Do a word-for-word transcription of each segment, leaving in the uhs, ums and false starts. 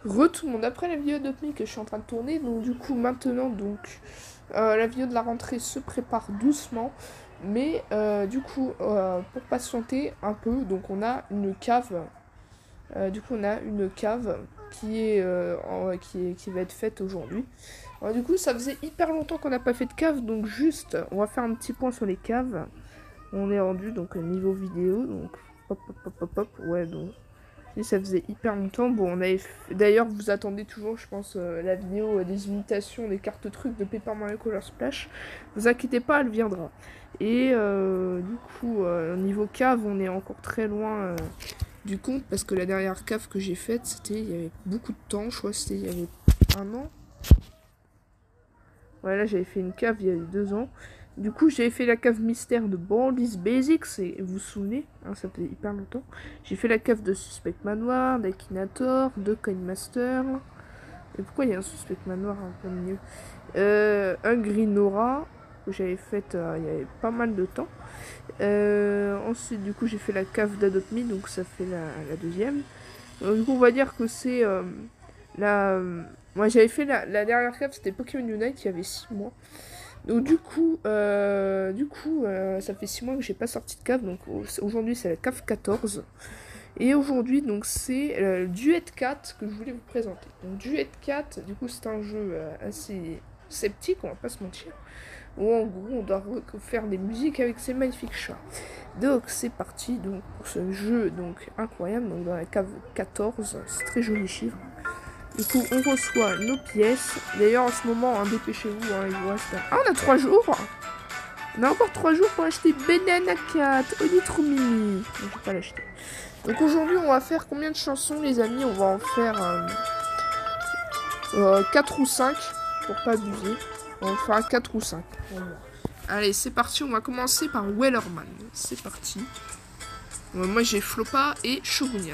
Re tout le monde, après la vidéo d'Opmi que je suis en train de tourner, donc du coup maintenant donc euh, la vidéo de la rentrée se prépare doucement, mais euh, du coup euh, pour patienter un peu, donc on a une cave, euh, du coup on a une cave qui est, euh, en, qui, est qui va être faite aujourd'hui. Alors du coup ça faisait hyper longtemps qu'on n'a pas fait de cave, donc juste on va faire un petit point sur les caves. On est rendu donc au niveau vidéo, donc hop hop hop hop hop, ouais donc. Et ça faisait hyper longtemps. Bon, on avait fait... D'ailleurs, vous attendez toujours, je pense, euh, la vidéo euh, des imitations, des cartes trucs de Paper Mario Color Splash. Vous inquiétez pas, elle viendra. Et euh, du coup, euh, au niveau cave, on est encore très loin euh, du compte. Parce que la dernière cave que j'ai faite, c'était il y avait beaucoup de temps. Je crois que c'était il y avait un an. Ouais, là, j'avais fait une cave il y a deux ans. Du coup, j'avais fait la cave mystère de Baldi's Basics, et vous vous souvenez, hein, ça faisait hyper longtemps. J'ai fait la cave de Suspect Manoir, d'Akinator, de Coinmaster. Et pourquoi il y a un Suspect Manoir un peu mieux euh, Hungry Nora, que j'avais faite euh, il y avait pas mal de temps. Euh, ensuite, du coup, j'ai fait la cave d'Adopt Me, donc ça fait la, la deuxième. Donc, du coup, on va dire que c'est euh, la... Euh, moi, j'avais fait la, la dernière cave, c'était Pokémon Unite, il y avait six mois. Donc du coup, euh, du coup euh, ça fait six mois que j'ai pas sorti de cave, donc aujourd'hui c'est la cave quatorze. Et aujourd'hui donc c'est euh, Duet quatre que je voulais vous présenter. Donc Duet quatre, du coup c'est un jeu euh, assez sceptique, on va pas se mentir. Où en gros on doit faire des musiques avec ces magnifiques chats. Donc c'est parti donc pour ce jeu donc incroyable, donc dans la cave quatorze, c'est très joli chiffre. Du coup, on reçoit nos pièces. D'ailleurs, en ce moment, hein, dépêchez-vous, hein, il vous reste... Ah, on a trois jours. On a encore trois jours pour acheter Banana Cat. Oh, il est trop mimi. Je vais pas l'acheter. Donc aujourd'hui, on va faire combien de chansons, les amis? On va en faire euh, euh, quatre ou cinq, pour pas abuser. On va faire quatre ou cinq. Allez, c'est parti. On va commencer par Wellerman. C'est parti. Euh, moi, j'ai Flopa et Shogunian.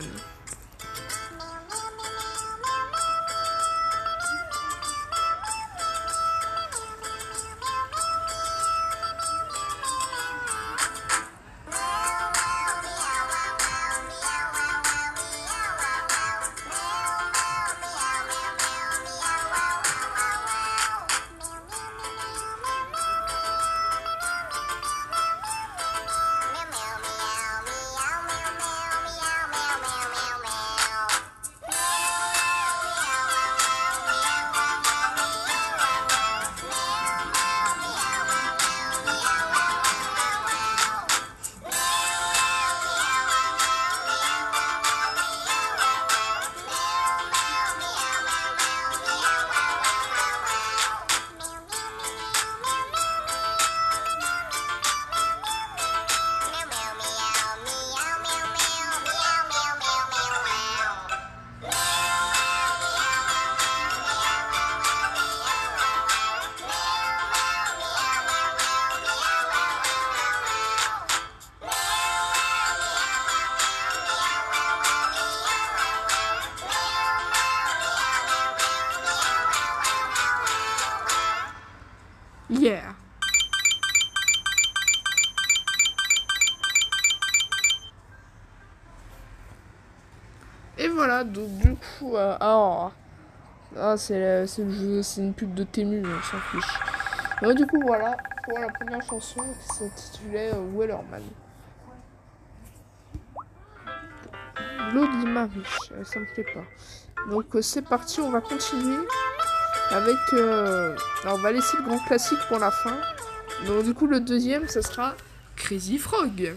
Yeah. Et voilà, donc du coup, euh, alors, ah, c'est le jeu, c'est une pub de Temu, on s'en fiche. Donc du coup, voilà, pour la première chanson qui s'intitulait euh, Wellerman. L'eau de ma riche, ça me plaît pas. Donc euh, c'est parti, on va continuer avec... Euh, alors on va laisser le grand classique pour la fin. Donc du coup, le deuxième, ça sera Crazy Frog.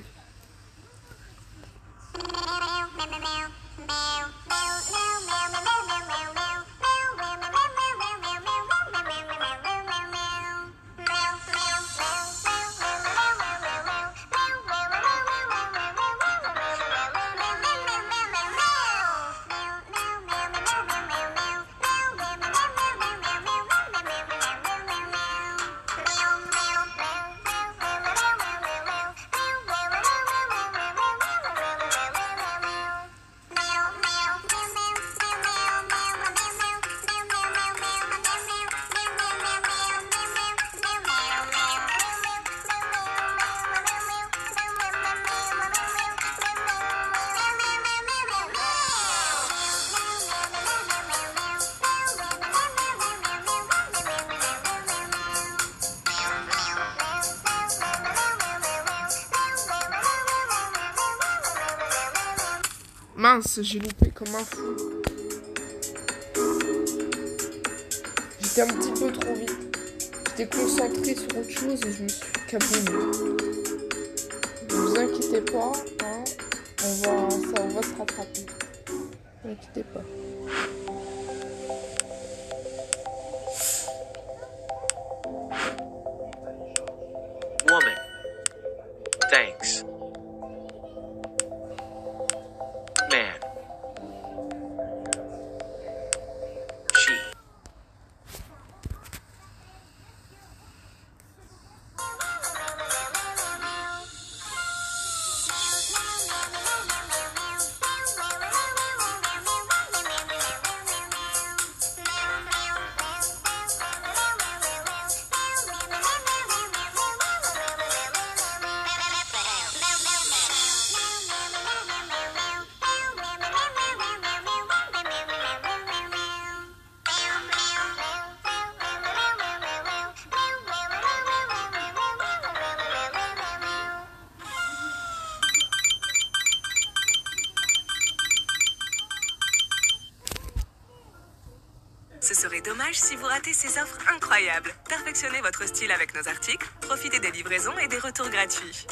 mince, j'ai loupé comme un fou. J'étais un petit peu trop vite. J'étais concentré sur autre chose et je me suis caboulé. Ne vous inquiétez pas, hein. On va, ça, on va se rattraper. Ne vous inquiétez pas. Woman. Thanks. Man. She. Ce serait dommage si vous ratez ces offres incroyables. Perfectionnez votre style avec nos articles, profitez des livraisons et des retours gratuits.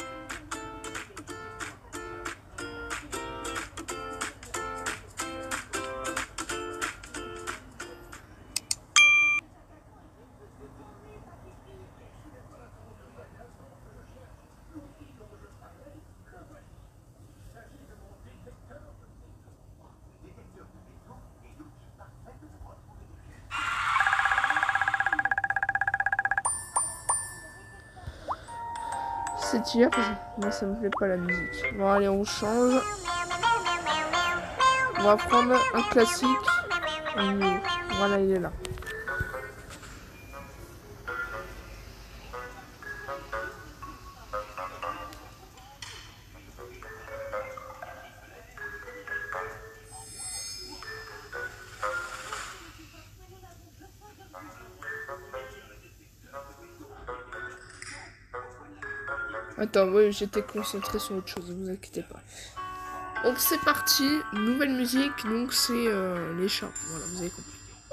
C'est tir, moi ça me plaît pas la musique. Bon allez, on change. On va prendre un classique. Voilà, il est là. Attends, oui, j'étais concentré sur autre chose, ne vous inquiétez pas. Donc c'est parti, nouvelle musique, donc c'est euh, les chats, voilà, vous avez compris.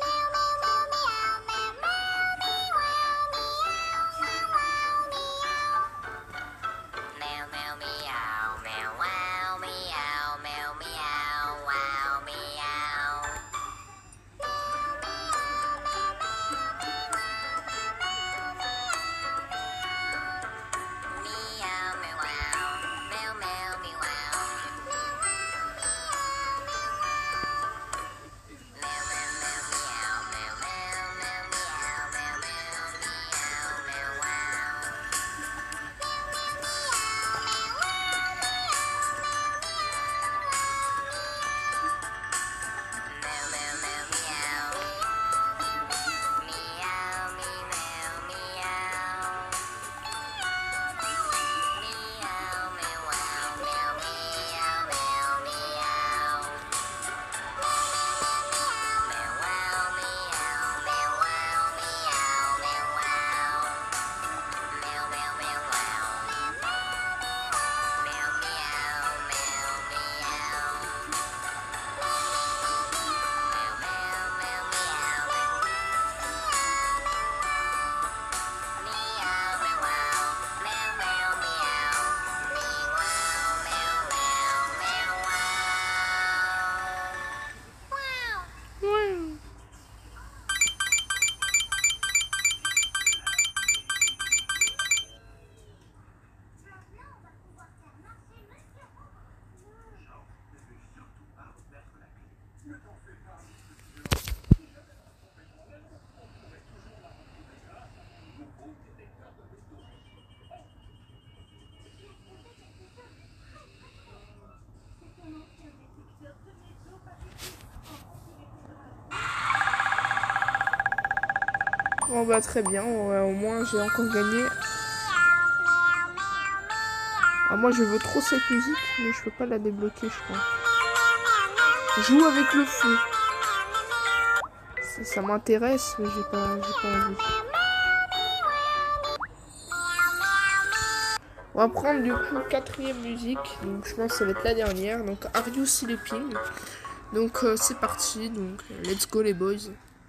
Bon bah très bien, ouais, au moins j'ai encore gagné. Ah, moi je veux trop cette musique, mais je peux pas la débloquer je crois. Joue avec le feu. Ça, ça m'intéresse, mais j'ai pas, j'ai pas envie. On va prendre du coup quatrième musique. Donc je pense que ça va être la dernière. Donc Are You Sleeping? Donc euh, c'est parti. Donc let's go les boys.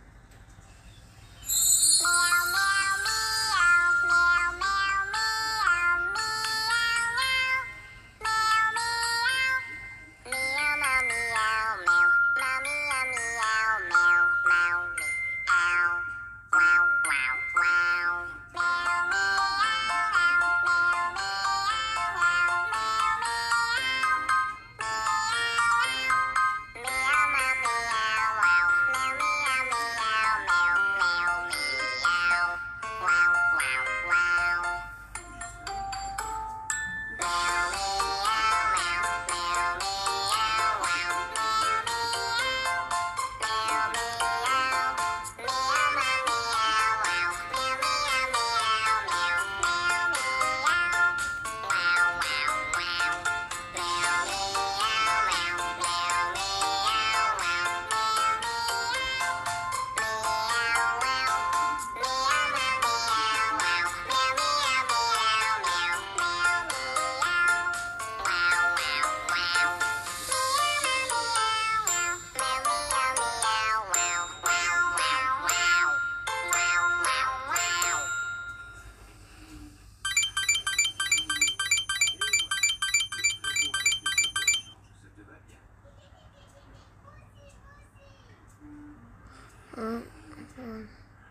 Un, un.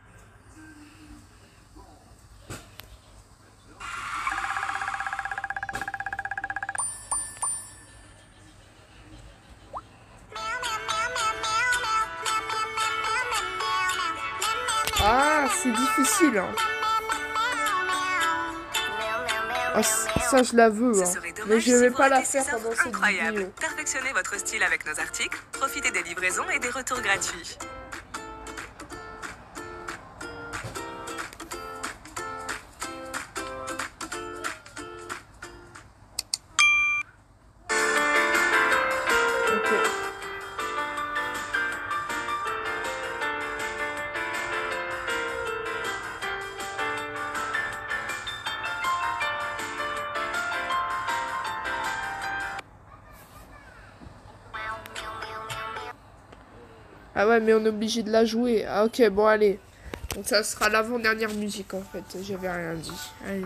Ah, c'est difficile. Hein. Ah, ça, je la veux. Hein. Mais je vais pas la faire pendant cette vidéo. Perfectionnez votre style avec nos articles, profitez des livraisons et des retours gratuits. Ah ouais, mais on est obligé de la jouer. Ah ok, bon allez. Donc ça sera l'avant-dernière musique en fait. J'avais rien dit. Allez.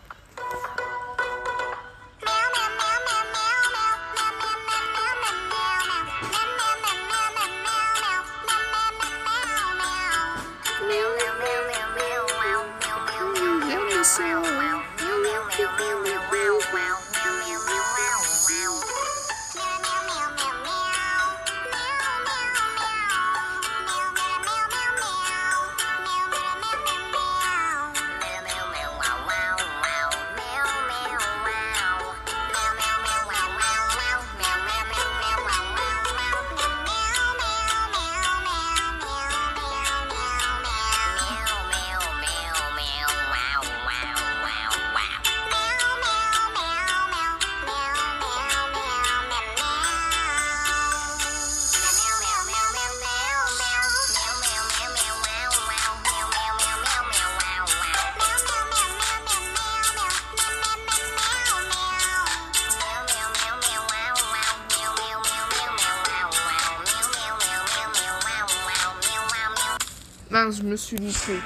Mince, je me suis lissée.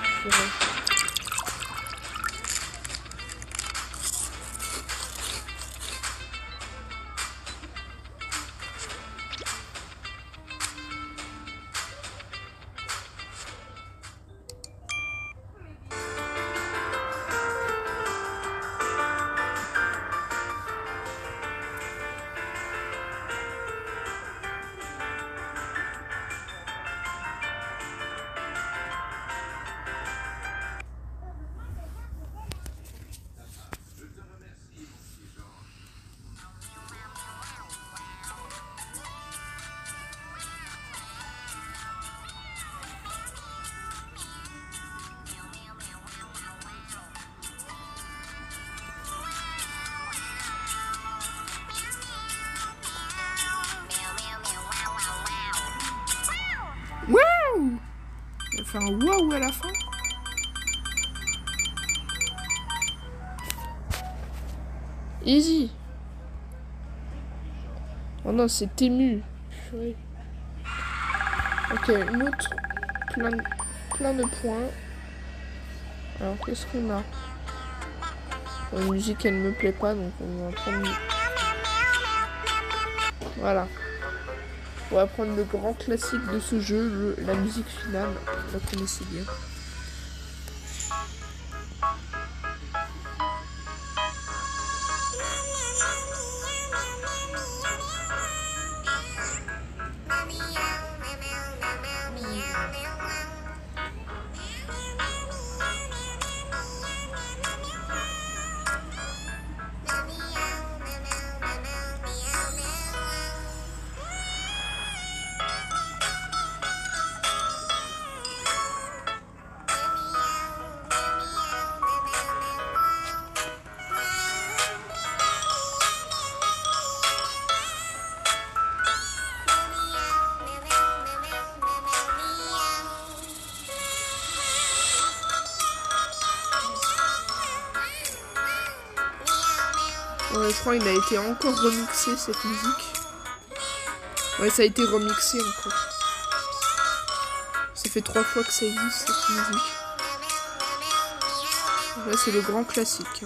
Waouh! Il va faire un waouh à la fin. Easy. Oh non, c'est Tému. Purée. Ok, une autre. Plein de, plein de points. Alors, qu'est-ce qu'on a? La musique, elle me plaît pas, donc on va prendre... Voilà. On va prendre le grand classique de ce jeu, le, la musique finale. Vous la connaissez bien. Ouais, je crois qu'il a été encore remixé cette musique. Ouais, ça a été remixé encore. Ça fait trois fois que ça existe cette musique. Là, c'est le grand classique.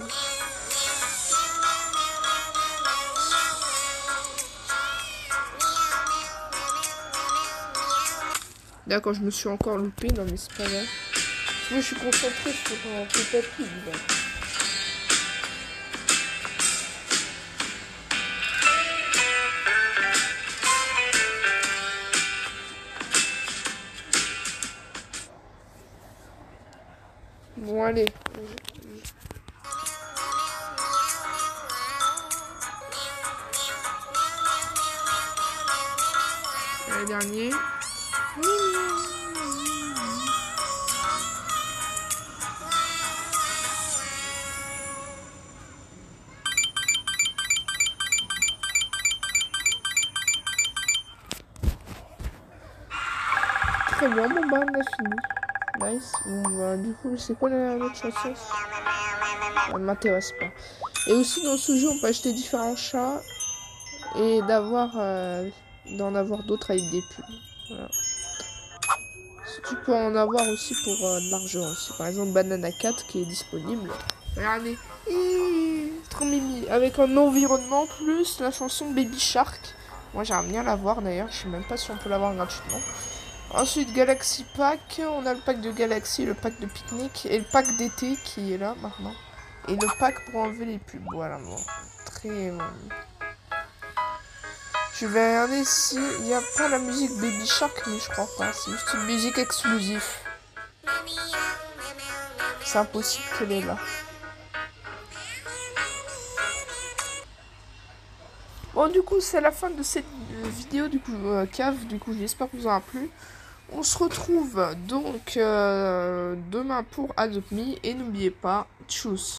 D'accord, je me suis encore loupé, non mais c'est pas grave. Moi, je suis concentrée sur un peu tapis, là. Bon, allez. Le dernier. Très bien, bon bah on a fini. Nice. Bon bah du coup c'est quoi la autre chanson? Ça ne m'intéresse pas. Et aussi dans ce jeu on peut acheter différents chats et d'avoir euh, d'en avoir d'autres avec des pubs. Voilà. Tu peux en avoir aussi pour euh, de l'argent aussi. Par exemple Banana Cat qui est disponible. Regardez. Trop mimi. Avec un environnement plus la chanson Baby Shark. Moi j'aimerais bien l'avoir d'ailleurs. Je sais même pas si on peut l'avoir gratuitement. Ensuite Galaxy Pack. On a le pack de Galaxy, le pack de pique-nique et le pack d'été qui est là maintenant. Et le pack pour enlever les pubs. Voilà bon. Très bon. Je vais regarder si il n'y a pas la musique Baby Shark, mais je crois pas. C'est juste une musique exclusive. C'est impossible qu'elle est là. Bon, du coup, c'est la fin de cette vidéo, du coup, euh, cave. Du coup, j'espère que vous en a plu. On se retrouve donc euh, demain pour Adopt Me. Et n'oubliez pas, tchuss.